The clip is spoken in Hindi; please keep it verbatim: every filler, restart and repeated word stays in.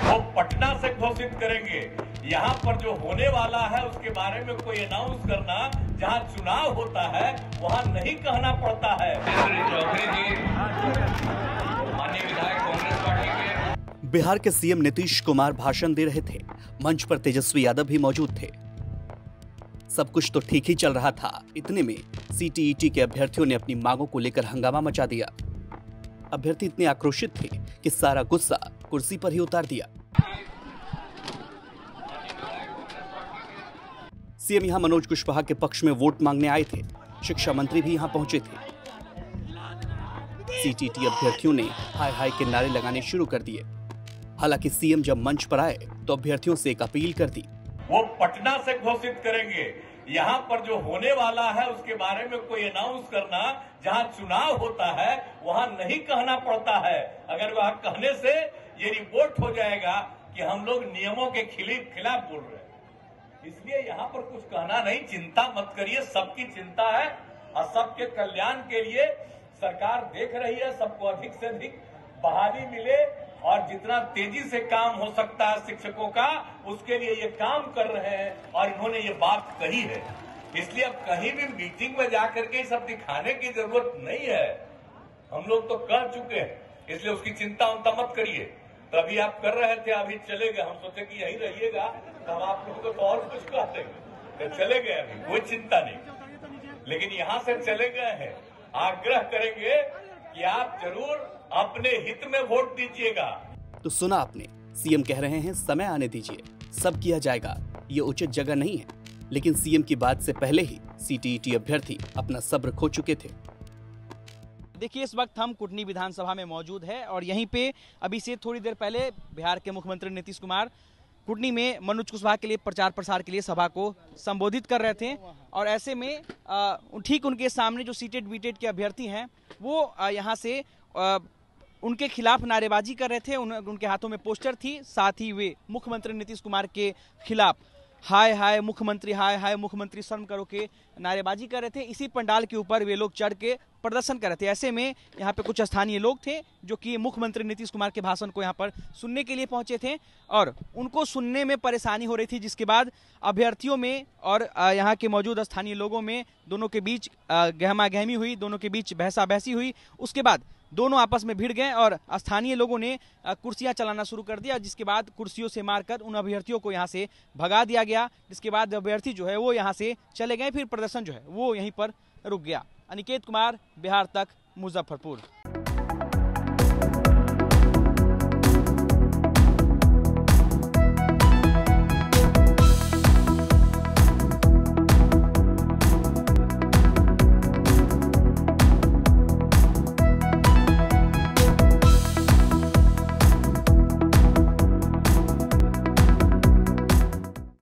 वो पटना से घोषित करेंगे। यहाँ पर जो होने वाला है उसके बारे में कोई अनाउंस करना, जहाँ चुनाव होता है वहाँ नहीं कहना पड़ता है। चौधरी जी माननीय विधायक कांग्रेस पार्टी के। बिहार के सीएम नीतीश कुमार भाषण दे रहे थे। मंच पर तेजस्वी यादव भी मौजूद थे। सब कुछ तो ठीक ही चल रहा था। इतने में सीटीईटी के अभ्यर्थियों ने अपनी मांगों को लेकर हंगामा मचा दिया। अभ्यर्थी इतने आक्रोशित थे कि सारा गुस्सा कुर्सी पर ही उतार दिया। सीएम यहां मनोज कुशवाहा के पक्ष में वोट मांगने आए थे। शिक्षा मंत्री भी यहां पहुंचे थे। सीटीईटी अभ्यर्थियों ने हाय हाय के नारे लगाने शुरू कर दिए। हालांकि सीएम जब मंच पर आए तो अभ्यर्थियों से एक अपील कर दी। वो पटना से घोषित करेंगे। यहाँ पर जो होने वाला है उसके बारे में कोई अनाउंस करना, जहाँ चुनाव होता है वहाँ नहीं कहना पड़ता है। अगर वहाँ कहने से ये रिपोर्ट हो जाएगा कि हम लोग नियमों के खिलाफ बोल रहे हैं। इसलिए यहाँ पर कुछ कहना नहीं। चिंता मत करिए, सबकी चिंता है और सबके कल्याण के लिए सरकार देख रही है। सबको अधिक से अधिक बहाली मिले और जितना तेजी से काम हो सकता है शिक्षकों का, उसके लिए ये काम कर रहे हैं और इन्होंने ये बात कही है। इसलिए अब कहीं भी मीटिंग में जाकर के सब दिखाने की जरूरत नहीं है। हम लोग तो कर चुके हैं, इसलिए उसकी चिंता उनता मत करिए। तो अभी आप कर रहे थे, अभी चले गए। हम सोचे कि यहीं रहिएगा तो हम आप लोगों को और कुछ कह देंगे, तो चले गए। अभी कोई चिंता नहीं, लेकिन यहाँ से चले गए हैं। आग्रह करेंगे कि आप जरूर अपने हित में वोट दीजिएगा। तो सुना आपने, सीएम कह रहे हैं समय आने दीजिए, सब किया जाएगा। ये उचित जगह नहीं है। लेकिन सीएम की बात से पहले ही सीटीईटी अभ्यर्थी अपना सब्र खो चुके थे। देखिए, इस वक्त हम कुटनी विधानसभा में मौजूद है और यहीं पे अभी से थोड़ी देर पहले बिहार के मुख्यमंत्री नीतीश कुमार कुटनी में मनोज कुशवाहा के लिए प्रचार प्रसार के लिए सभा को संबोधित कर रहे थे। और ऐसे में ठीक उनके सामने जो सीटेड बीटेड के अभ्यर्थी हैं वो यहाँ से आ, उनके खिलाफ नारेबाजी कर रहे थे। उन, उनके हाथों में पोस्टर थी। साथ ही वे मुख्यमंत्री नीतीश कुमार के खिलाफ हाय हाय मुख्यमंत्री, हाय हाय मुख्यमंत्री शर्म करो के नारेबाजी कर रहे थे। इसी पंडाल के ऊपर वे लोग चढ़ के प्रदर्शन कर रहे थे। ऐसे में यहाँ पे कुछ स्थानीय लोग थे जो कि मुख्यमंत्री नीतीश कुमार के भाषण को यहाँ पर सुनने के लिए पहुंचे थे और उनको सुनने में परेशानी हो रही थी, जिसके बाद अभ्यर्थियों में और यहाँ के मौजूद स्थानीय लोगों में दोनों के बीच गहमा गहमी हुई, दोनों के बीच बहसा बहसी हुई। उसके बाद दोनों आपस में भिड़ गए और स्थानीय लोगों ने कुर्सियां चलाना शुरू कर दिया, जिसके बाद कुर्सियों से मारकर उन अभ्यर्थियों को यहां से भगा दिया गया। जिसके बाद अभ्यर्थी जो है वो यहां से चले गए। फिर प्रदर्शन जो है वो यहीं पर रुक गया। अनिकेत कुमार, बिहार तक, मुजफ्फरपुर।